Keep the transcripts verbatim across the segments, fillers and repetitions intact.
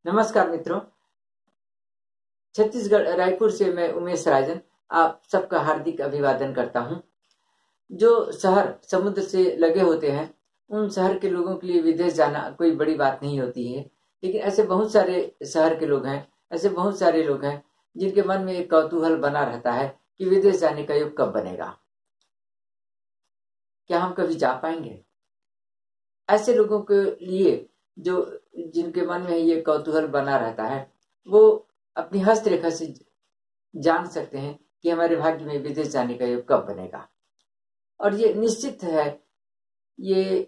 नमस्कार मित्रों, छत्तीसगढ़ रायपुर से मैं उमेश राजन आप सबका हार्दिक अभिवादन करता हूं। जो शहर समुद्र से लगे होते हैं उन शहर के लोगों के लिए विदेश जाना कोई बड़ी बात नहीं होती है, लेकिन ऐसे बहुत सारे शहर के लोग हैं, ऐसे बहुत सारे लोग हैं जिनके मन में एक कौतूहल बना रहता है कि विदेश जाने का योग कब बनेगा, क्या हम कभी जा पाएंगे। ऐसे लोगों के लिए जो जिनके मन में ये कौतूहल बना रहता है वो अपनी हस्तरेखा से जान सकते हैं कि हमारे भाग्य में विदेश जाने का योग कब बनेगा। और ये निश्चित है, ये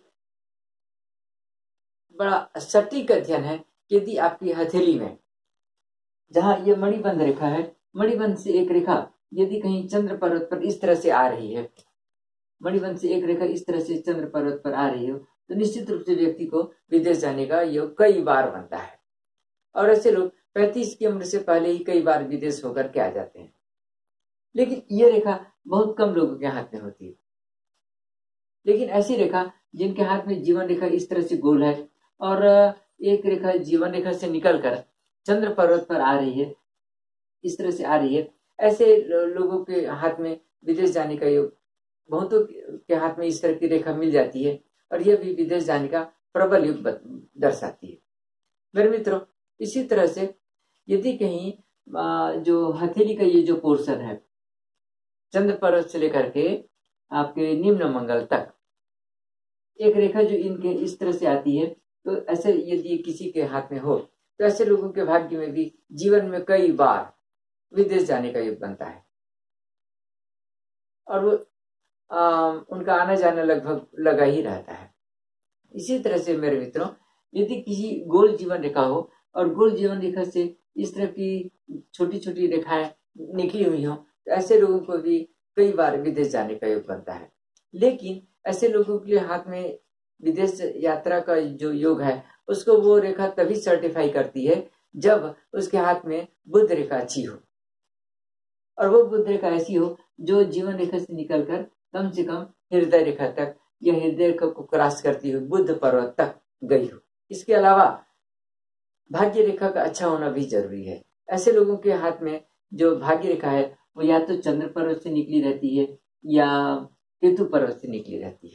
बड़ा सटीक अध्ययन है। यदि आपकी हथेली में जहां ये मणिबंध रेखा है, मणिबंध से एक रेखा यदि कहीं चंद्र पर्वत पर इस तरह से आ रही है, मणिबंध से एक रेखा इस तरह से चंद्र पर्वत पर आ रही हो, तो निश्चित रूप से व्यक्ति को विदेश जाने का योग कई बार बनता है। और ऐसे लोग पैंतीस की उम्र से पहले ही कई बार विदेश होकर के आ जाते हैं। लेकिन ये रेखा बहुत कम लोगों के हाथ में होती है। लेकिन ऐसी रेखा जिनके हाथ में जीवन रेखा इस तरह से गोल है और एक रेखा जीवन रेखा से निकलकर चंद्र पर्वत पर आ रही है, इस तरह से आ रही है, ऐसे लोगों के हाथ में विदेश जाने का योग, बहुतों के हाथ में इस तरह की रेखा मिल जाती है और यह भी विदेश जाने का प्रबल योग दर्शाती है। मेरे मित्रों, इसी तरह से यदि कहीं जो हथेली का ये जो पोर्शन है, चंद्र पर्वत से लेकर के आपके निम्न मंगल तक एक रेखा जो इनके इस तरह से आती है, तो ऐसे यदि किसी के हाथ में हो तो ऐसे लोगों के भाग्य में भी जीवन में कई बार विदेश जाने का योग बनता है और वो आ, उनका आना जाना लगभग लगा ही रहता है। इसी तरह से मेरे मित्रों, यदि किसी गोल जीवन रेखा हो और गोल जीवन रेखा से इस तरह की छोटी छोटी रेखाएं निकली हुई हो, तो ऐसे लोगों को भी कई बार विदेश जाने का योग बनता है। लेकिन ऐसे लोगों के लिए हाथ में विदेश यात्रा का जो योग है उसको वो रेखा तभी सर्टिफाई करती है जब उसके हाथ में बुध रेखा अच्छी हो, और वो बुध रेखा ऐसी हो जो जीवन रेखा से निकलकर कम से कम हृदय रेखा तक या हृदय रेखा को क्रॉस करती हुई बुध पर्वत तक गई हो। इसके अलावा भाग्य रेखा का अच्छा होना भी जरूरी है। ऐसे लोगों के हाथ में जो भाग्य रेखा है वो या तो चंद्र पर्वत से निकली रहती है या केतु पर्वत से निकली रहती है।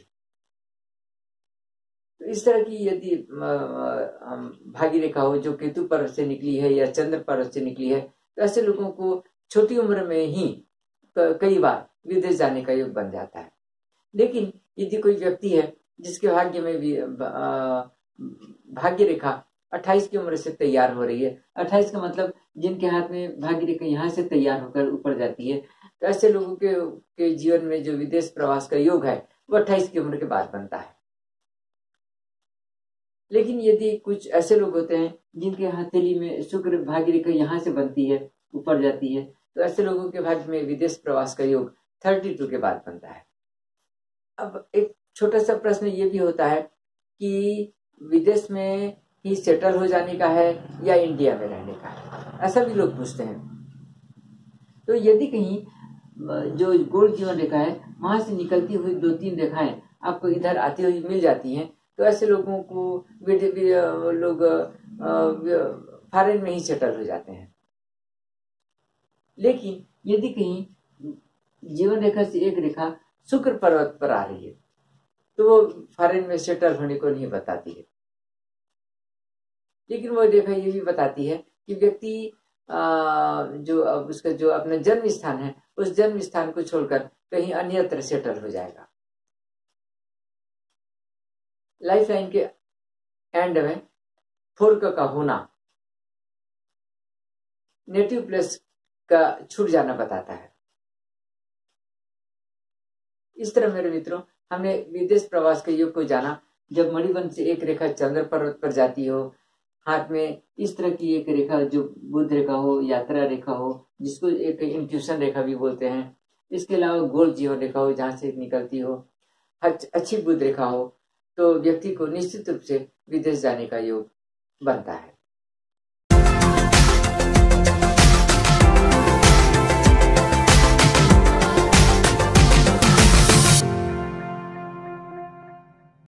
तो इस तरह की यदि भाग्य रेखा हो जो केतु पर्वत से निकली है या चंद्र पर्वत से निकली है, तो ऐसे लोगों को छोटी उम्र में ही कई बार विदेश जाने का योग बन जाता है। लेकिन यदि कोई व्यक्ति है जिसके भाग्य में भी भाग्य रेखा अट्ठाईस की उम्र से तैयार हो रही है, अट्ठाईस का मतलब जिनके हाथ में भाग्य रेखा यहाँ से तैयार होकर ऊपर जाती है, तो ऐसे लोगों के, के जीवन में जो विदेश प्रवास का योग है वो अट्ठाईस की उम्र के बाद बनता है। लेकिन यदि कुछ ऐसे लोग होते हैं जिनके हथेली में शुक्र भाग्य रेखा यहाँ से बनती है, ऊपर जाती है, तो ऐसे लोगों के भाग्य में विदेश प्रवास का योग थर्टी टू के बाद बनता है। अब एक छोटा सा प्रश्न ये भी होता है कि विदेश में ही सेटल हो जाने का है या इंडिया में रहने का है, ऐसा भी लोग पूछते हैं। तो यदि कहीं जो गोल जीवन रेखा है वहां से निकलती हुई दो तीन रेखाएं आपको इधर आती हुई मिल जाती हैं, तो ऐसे लोगों को लोग फॉरेन में ही सेटल हो जाते हैं। लेकिन यदि कहीं जीवन रेखा से एक रेखा शुक्र पर्वत पर आ रही है तो वो फॉरेन में सेटल होने को नहीं बताती है, लेकिन वो रेखा ये भी बताती है कि व्यक्ति जो उसका जो अपना जन्म स्थान है उस जन्म स्थान को छोड़कर कहीं अन्यत्र सेटल हो जाएगा। लाइफ लाइन के एंड में फोर का होना नेटिव प्लेस का छूट जाना बताता है। इस तरह मेरे मित्रों, हमने विदेश प्रवास के योग को जाना जब मणिबंध से एक रेखा चंद्र पर्वत पर जाती हो, हाथ में इस तरह की एक रेखा जो बुध रेखा हो, यात्रा रेखा हो, जिसको एक इंट्यूशन रेखा भी बोलते हैं, इसके अलावा गोल जीवन रेखा हो जहां से निकलती हो, अच्छी बुध रेखा हो, तो व्यक्ति को निश्चित रूप से विदेश जाने का योग बनता है।